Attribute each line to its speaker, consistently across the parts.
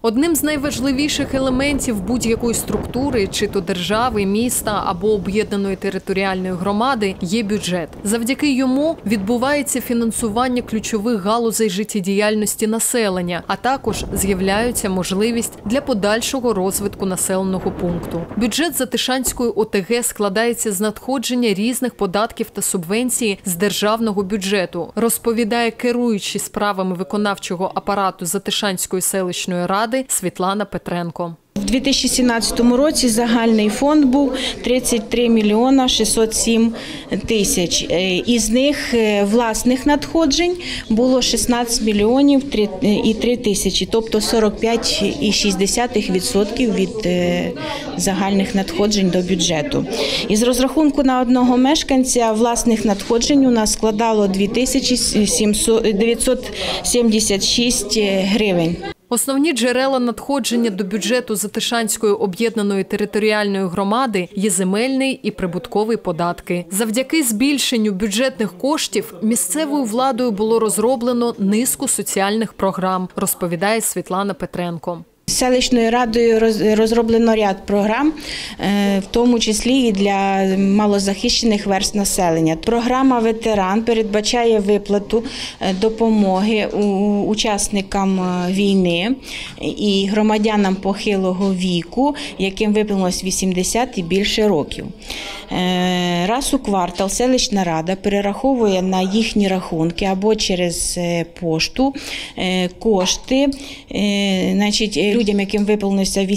Speaker 1: Одним з найважливіших елементів будь-якої структури, чи то держави, міста або об'єднаної територіальної громади, є бюджет. Завдяки йому відбувається фінансування ключових галузей життєдіяльності населення, а також з'являється можливість для подальшого розвитку населеного пункту. Бюджет Затишанської ОТГ складається з надходження різних податків та субвенцій з державного бюджету, розповідає керуючий справами виконавчого апарату Затишанської селищної ради Світлана Петренко.
Speaker 2: У 2017 році загальний фонд був 33 мільйона 607 тисяч. Із них власних надходжень було 16 мільйонів і 3 тисячі, тобто 45,6% від загальних надходжень до бюджету. Із розрахунку на одного мешканця власних надходжень у нас складало 2976 гривень.
Speaker 1: Основні джерела надходження до бюджету Затишанської об'єднаної територіальної громади є земельний і прибутковий податки. Завдяки збільшенню бюджетних коштів місцевою владою було розроблено низку соціальних програм, розповідає Світлана Петренко.
Speaker 2: Селищною радою розроблено ряд програм, в тому числі і для малозахищених верств населення. Програма «Ветеран» передбачає виплату допомоги учасникам війни і громадянам похилого віку, яким виповнилось 80 і більше років. Раз у квартал селищна рада перераховує на їхні рахунки або через пошту кошти, людям, яким виповнилося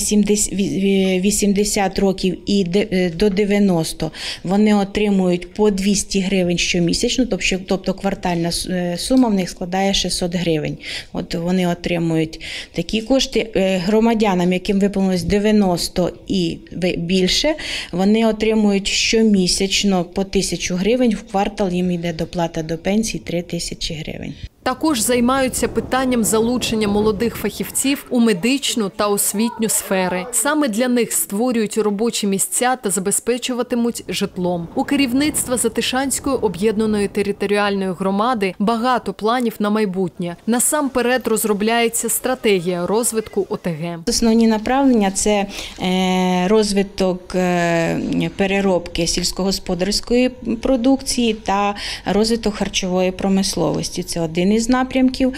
Speaker 2: 80 років і до 90, вони отримують по 200 гривень щомісячно, тобто квартальна сума в них складає 600 гривень. От вони отримують такі кошти. Громадянам, яким виповнилось 90 і більше, вони отримують щомісячно по 1000 гривень, в квартал їм йде доплата до пенсії 3000 гривень.
Speaker 1: Також займаються питанням залучення молодих фахівців у медичну та освітню сфери. Саме для них створюють робочі місця та забезпечуватимуть житлом. У керівництва Затишанської об'єднаної територіальної громади багато планів на майбутнє. Насамперед розробляється стратегія розвитку ОТГ.
Speaker 2: Основні направлення – це розвиток переробки сільськогосподарської продукції та розвиток харчової промисловості. Це один із напрямків.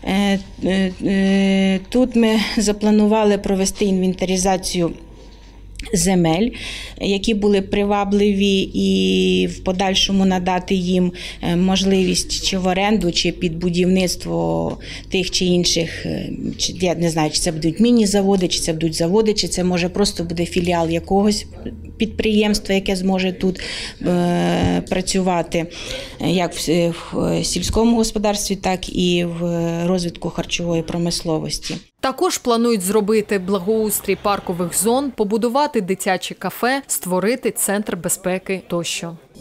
Speaker 2: Тут ми запланували провести інвентаризацію земель, які були привабливі, і в подальшому надати їм можливість чи в оренду, чи під будівництво тих чи інших, я не знаю, чи це будуть міні-заводи, чи це будуть заводи, чи це може просто буде філіал якогось підприємства, яке зможе тут працювати як в сільському господарстві, так і в розвитку харчової промисловості.
Speaker 1: Також планують зробити благоустрій паркових зон, побудувати дитяче кафе, створити центр безпеки тощо.